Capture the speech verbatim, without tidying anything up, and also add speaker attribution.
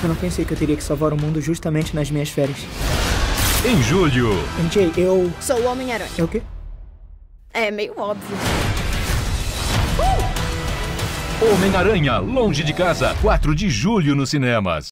Speaker 1: Eu não pensei que eu teria que salvar o mundo justamente nas minhas férias.
Speaker 2: Em julho.
Speaker 1: M J, eu...
Speaker 3: Sou o Homem-Aranha.
Speaker 1: É o quê?
Speaker 3: É meio óbvio.
Speaker 2: Homem-Aranha, Longe de Casa, quatro de julho nos cinemas.